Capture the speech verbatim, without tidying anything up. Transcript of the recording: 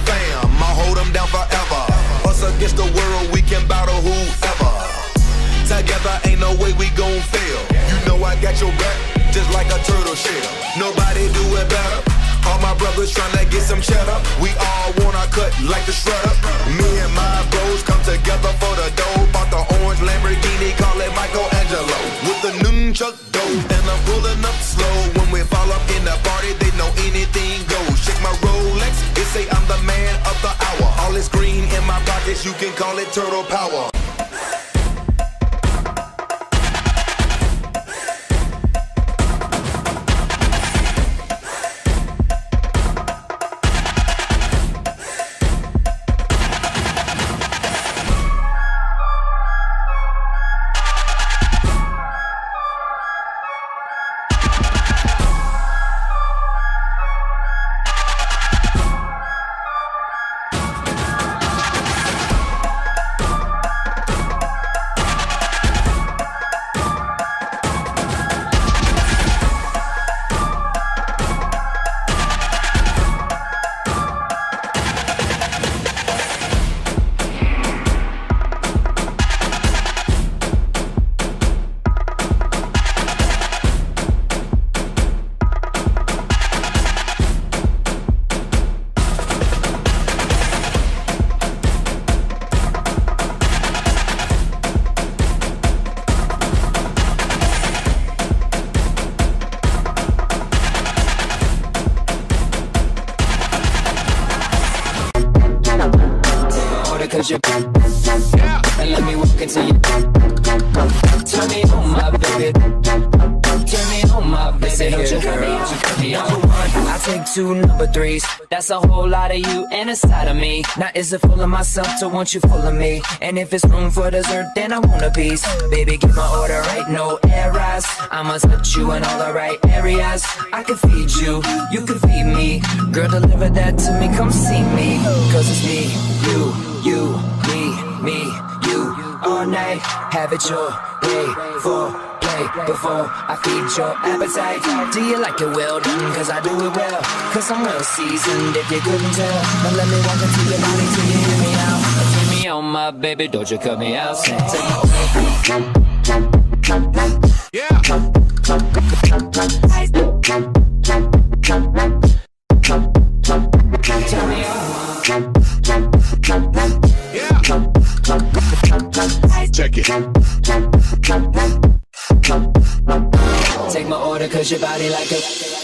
fam, I'll hold them down forever. Us against the world, we can battle whoever. Together ain't no way we gon' fail. You know I got your back, just like a turtle shell. Nobody do it better. All my brothers tryna get some cheddar. We all wanna cut like the shredder. Me and my bros come together for the dough. Bought the orange Lamborghini, call it Michelangelo. With the nunchuck dough, and I'm pulling up slow. When we fall up in the party, they know anything goes. Check my Rolex, it say I'm the man of the hour. All this green in my pockets, you can call it turtle power. Cause you're yeah. And let me walk into you. Turn me on, my baby. Turn me on, my baby. Don't you cut me, don't you cut me off. I take two number threes. That's a whole lot of you and a side of me. Now is it full of myself to want you full of me? And if it's room for dessert, then I want a piece. Baby, get my order right, no errors. I'ma touch you in all the right areas. I can feed you, you can feed me. Girl, deliver that to me, come see me. Cause it's me, you, you, me, me, you. All night, have it your way. For play before I feed your appetite. Do you like it well done? Cause I do it well. Cause I'm well seasoned if you couldn't tell. Now let me walk into your body till you hear me out. Turn me on, my baby, don't you cut me out. Say, take my yeah. Turn me on. Yeah. Check it. Take my order cause your body like a